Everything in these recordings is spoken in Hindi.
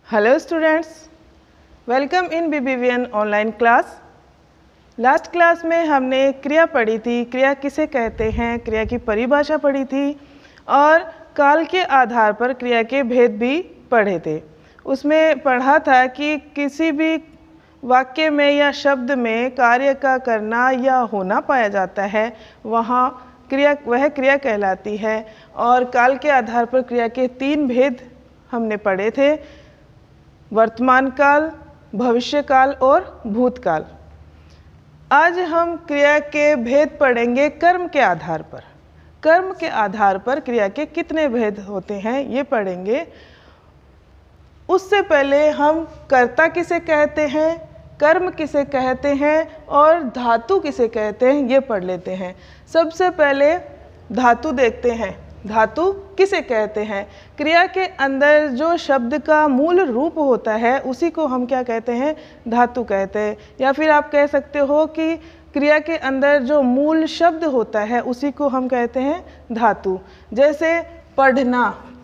Hello students, welcome in BBVN online class. Last class में हमने क्रिया पढ़ी थी, क्रिया किसे कहते हैं, क्रिया की परिभाषा पढ़ी थी और काल के आधार पर क्रिया के भेद भी पढ़े थे। उसमें पढ़ा था कि किसी भी वाक्य में या शब्द में कार्य का करना या होना पाया जाता है, वह क्रिया कहलाती है। और काल के आधार पर क्रिया के 3 भेद हमने पढ़े थे, वर्तमान काल, भविष्य काल और भूतकाल। आज हम क्रिया के भेद पढ़ेंगे कर्म के आधार पर। कर्म के आधार पर क्रिया के कितने भेद होते हैं ये पढ़ेंगे। उससे पहले हम कर्ता किसे कहते हैं, कर्म किसे कहते हैं और धातु किसे कहते हैं ये पढ़ लेते हैं। सबसे पहले धातु देखते हैं। धातु किसे कहते हैं? क्रिया के अंदर जो शब्द का मूल रूप होता है उसी को हम क्या कहते हैं? धातु कहते हैं। या फिर आप कह सकते हो कि क्रिया के अंदर जो मूल शब्द होता है उसी को हम कहते हैं धातु। जैसे पढ़ना,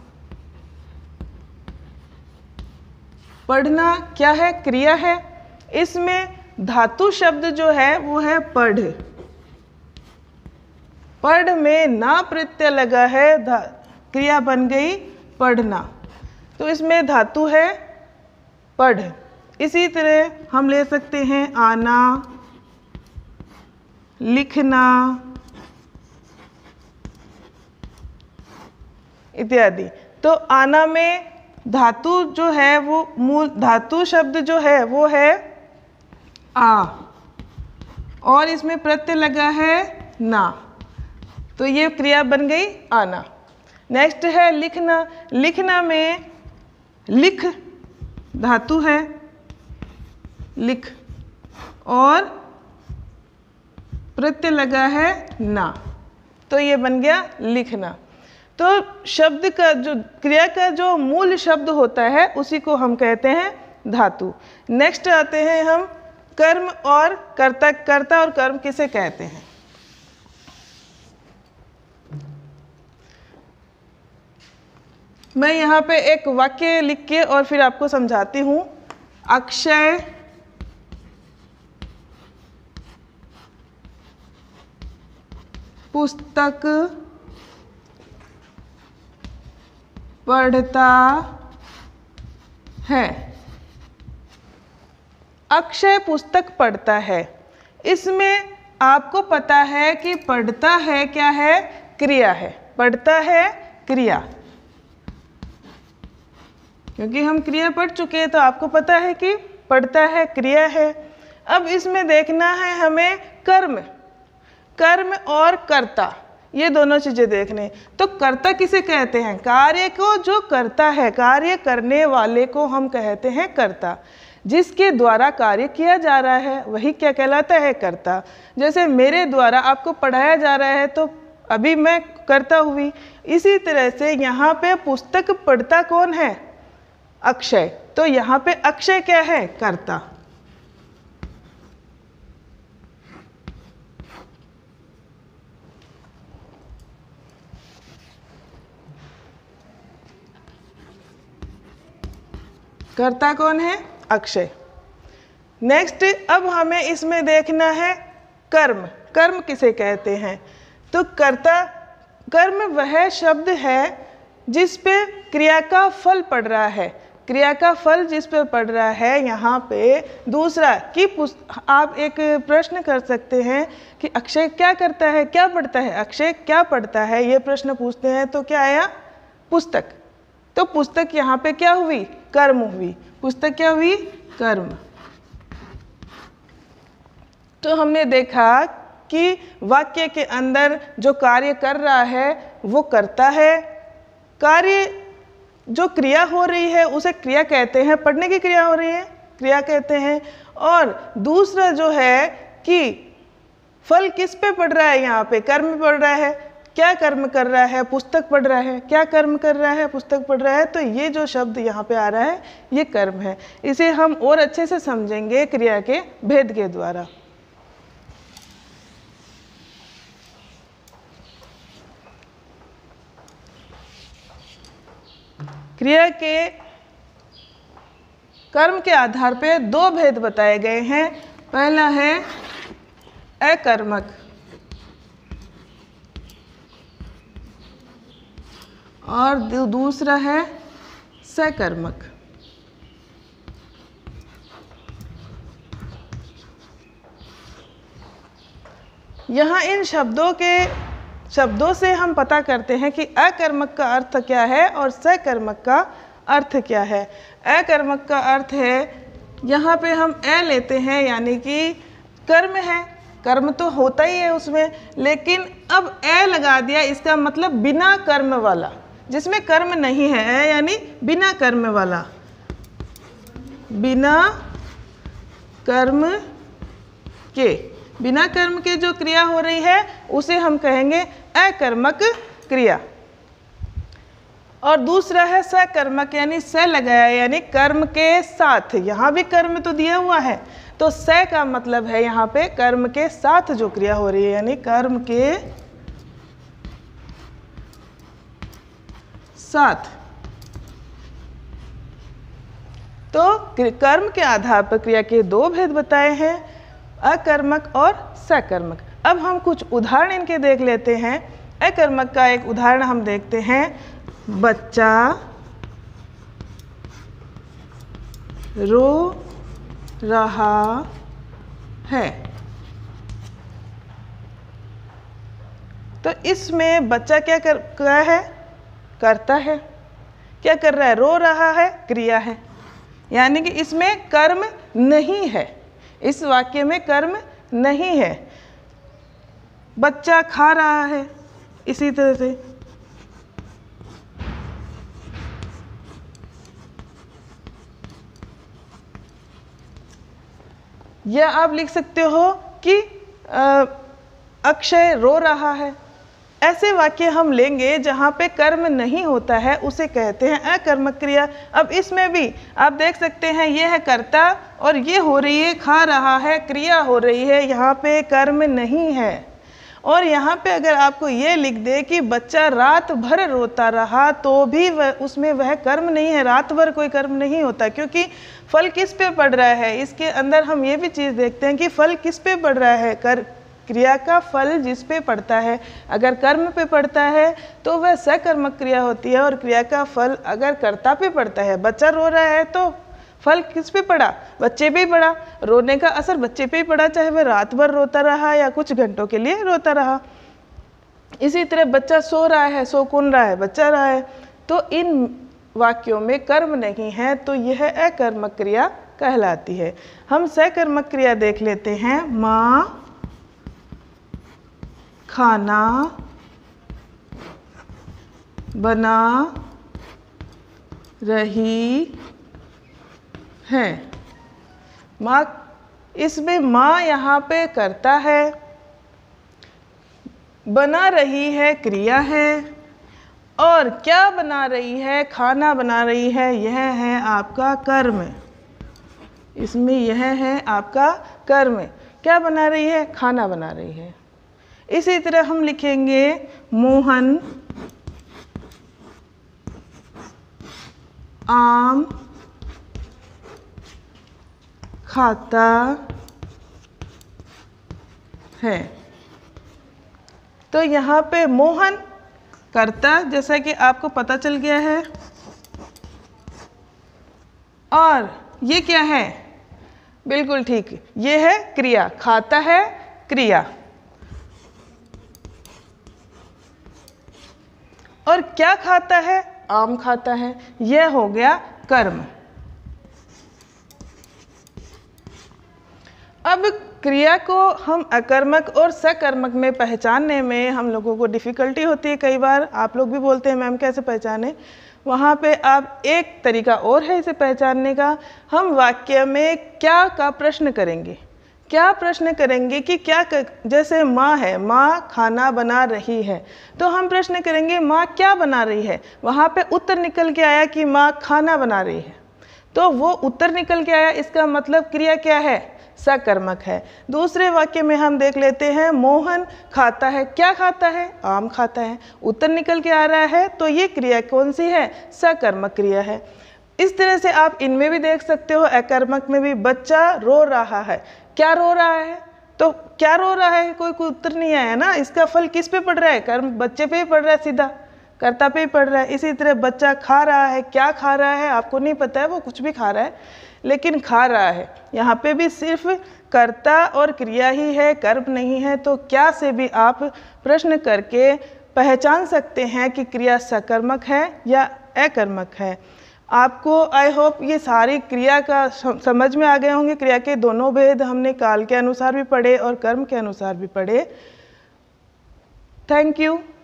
पढ़ना क्या है? क्रिया है। इसमें धातु शब्द जो है वो है पढ़। पढ़ में ना प्रत्यय लगा है, क्रिया बन गई पढ़ना, तो इसमें धातु है पढ़। इसी तरह हम ले सकते हैं आना, लिखना इत्यादि। तो आना में धातु जो है वो मूल धातु शब्द जो है वो है आ और इसमें प्रत्यय लगा है ना, तो ये क्रिया बन गई आना। नेक्स्ट है लिखना। लिखना में लिख धातु है लिख और प्रत्यय लगा है ना, तो ये बन गया लिखना। तो शब्द का जो क्रिया का जो मूल शब्द होता है उसी को हम कहते हैं धातु। नेक्स्ट आते हैं हम कर्म और कर्ता। कर्ता और कर्म किसे कहते हैं? मैं यहाँ पे एक वाक्य लिख के और फिर आपको समझाती हूँ। अक्षय पुस्तक पढ़ता है। अक्षय पुस्तक पढ़ता है। इसमें आपको पता है कि पढ़ता है क्या है? क्रिया है। पढ़ता है क्रिया, क्योंकि हम क्रिया पढ़ चुके हैं तो आपको पता है कि पढ़ता है क्रिया है। अब इसमें देखना है हमें कर्म। कर्म और कर्ता ये दोनों चीज़ें देखने। तो कर्ता किसे कहते हैं? कार्य को जो करता है, कार्य करने वाले को हम कहते हैं कर्ता। जिसके द्वारा कार्य किया जा रहा है वही क्या कहलाता है? कर्ता। जैसे मेरे द्वारा आपको पढ़ाया जा रहा है तो अभी मैं कर्ता हुई। इसी तरह से यहाँ पे पुस्तक पढ़ता कौन है? अक्षय। तो यहाँ पे अक्षय क्या है? कर्ता। कर्ता कौन है? अक्षय। नेक्स्ट अब हमें इसमें देखना है कर्म। कर्म किसे कहते हैं? तो कर्ता, कर्म वह शब्द है जिस पे क्रिया का फल पड़ रहा है। क्रिया का फल जिस पे पड़ रहा है यहाँ पे दूसरा कि आप एक प्रश्न कर सकते हैं कि अक्षय क्या करता है, क्या पढ़ता है? अक्षय क्या पढ़ता है ये प्रश्न पूछते हैं तो क्या आया? पुस्तक। तो पुस्तक यहाँ पे क्या हुई? कर्म हुई। पुस्तक क्या हुई? कर्म। तो हमने देखा कि वाक्य के अंदर जो कार्य कर रहा है वो करता है। कार्य जो क्रिया हो रही है उसे क्रिया कहते हैं। पढ़ने की क्रिया हो रही है क्रिया कहते हैं। और दूसरा जो है कि फल किस पे पड़ रहा है? यहाँ पे कर्म पड़ रहा है। क्या कर्म कर रहा है? पुस्तक पढ़ रहा है। क्या कर्म कर रहा है? पुस्तक पढ़ रहा है। तो ये जो शब्द यहाँ पे आ रहा है ये कर्म है। इसे हम और अच्छे से समझेंगे क्रिया के भेद के द्वारा। क्रिया के कर्म के आधार पे दो भेद बताए गए हैं। पहला है अकर्मक और दूसरा है सकर्मक। यहाँ इन शब्दों से हम पता करते हैं कि अकर्मक का अर्थ क्या है और सकर्मक का अर्थ क्या है। अकर्मक का अर्थ है, यहाँ पे हम ए लेते हैं यानी कि कर्म है, कर्म तो होता ही है उसमें, लेकिन अब ए लगा दिया, इसका मतलब बिना कर्म वाला, जिसमें कर्म नहीं है। ए यानी बिना कर्म वाला, बिना कर्म के, बिना कर्म के जो क्रिया हो रही है उसे हम कहेंगे अकर्मक क्रिया। और दूसरा है सकर्मक, यानी स लगाया यानी कर्म के साथ। यहाँ भी कर्म तो दिया हुआ है, तो स का मतलब है यहाँ पे कर्म के साथ जो क्रिया हो रही है, यानी कर्म के साथ। तो कर्म के आधार पर क्रिया के दो भेद बताए हैं, अकर्मक और सकर्मक। अब हम कुछ उदाहरण इनके देख लेते हैं। अकर्मक का एक उदाहरण हम देखते हैं, बच्चा रो रहा है। तो इसमें बच्चा क्या करता है, क्या कर रहा है, रो रहा है, क्रिया है, यानी कि इसमें कर्म नहीं है, इस वाक्य में कर्म नहीं है। बच्चा खा रहा है, इसी तरह से या आप लिख सकते हो कि अक्षय रो रहा है। ऐसे वाक्य हम लेंगे जहाँ पे कर्म नहीं होता है, उसे कहते हैं अकर्मक क्रिया। अब इसमें भी आप देख सकते हैं, ये है कर्ता और ये हो रही है खा रहा है, क्रिया हो रही है, यहाँ पे कर्म नहीं है। और यहाँ पे अगर आपको ये लिख दे कि बच्चा रात भर रोता रहा, तो भी उसमें वह कर्म नहीं है, रात भर कोई कर्म नहीं होता, क्योंकि फल किस पे पड़ रहा है। इसके अंदर हम ये भी चीज़ देखते हैं कि फल किस पे पड़ रहा है, क्रिया का फल जिस पे पड़ता है। अगर कर्म पे पड़ता है तो वह सकर्मक क्रिया होती है, और क्रिया का फल अगर कर्ता पे पड़ता है, बच्चा रो रहा है तो फल किस पे पड़ा, बच्चे पे ही पड़ा, रोने का असर बच्चे पे ही पड़ा, चाहे वह रात भर रोता रहा या कुछ घंटों के लिए रोता रहा। इसी तरह बच्चा सो रहा है, सो कौन रहा है, बच्चा रहा है। तो इन वाक्यों में कर्म नहीं है, तो यह अकर्मक क्रिया कहलाती है। हम सकर्मक क्रिया देख लेते हैं। माँ खाना बना रही है। माँ, इसमें माँ यहाँ पे करता है, बना रही है क्रिया है, और क्या बना रही है, खाना बना रही है, यह है आपका कर्म। इसमें यह है आपका कर्म। क्या बना रही है, खाना बना रही है। इसी तरह हम लिखेंगे मोहन आम खाता है। तो यहाँ पे मोहन कर्ता, जैसा कि आपको पता चल गया है, और ये क्या है, बिल्कुल ठीक, ये है क्रिया, खाता है क्रिया। और क्या खाता है, आम खाता है, यह हो गया कर्म। अब क्रिया को हम अकर्मक और सकर्मक में पहचानने में हम लोगों को डिफ़िकल्टी होती है। कई बार आप लोग भी बोलते हैं मैम कैसे पहचाने, वहाँ पे आप एक तरीका और है इसे पहचानने का। हम वाक्य में क्या का प्रश्न करेंगे, क्या प्रश्न करेंगे कि क्या जैसे माँ है, माँ खाना बना रही है, तो हम प्रश्न करेंगे माँ क्या बना रही है। वहाँ पे उत्तर निकल के आया कि माँ खाना बना रही है, तो वो उत्तर निकल के आया, इसका मतलब क्रिया क्या है, सकर्मक है। दूसरे वाक्य में हम देख लेते हैं, मोहन खाता है, क्या खाता है, आम खाता है, उत्तर निकल के आ रहा है, तो ये क्रिया कौन सी है, सकर्मक क्रिया है। इस तरह से आप इनमें भी देख सकते हो, अकर्मक में भी। बच्चा रो रहा है, क्या रो रहा है? तो क्या रो रहा है, कोई उत्तर नहीं आया ना। इसका फल किस पे पड़ रहा है? कर्म बच्चे पे ही पड़ रहा है, सीधा कर्ता पे ही पड़ रहा है। इसी तरह बच्चा खा रहा है, क्या खा रहा है आपको नहीं पता है, वो कुछ भी खा रहा है लेकिन खा रहा है। यहाँ पे भी सिर्फ कर्ता और क्रिया ही है, कर्म नहीं है। तो क्या से भी आप प्रश्न करके पहचान सकते हैं कि क्रिया सकर्मक है या अकर्मक है। आपको आई होप ये सारी क्रिया का समझ में आ गए होंगे। क्रिया के दोनों भेद हमने काल के अनुसार भी पढ़े और कर्म के अनुसार भी पढ़े। Thank you.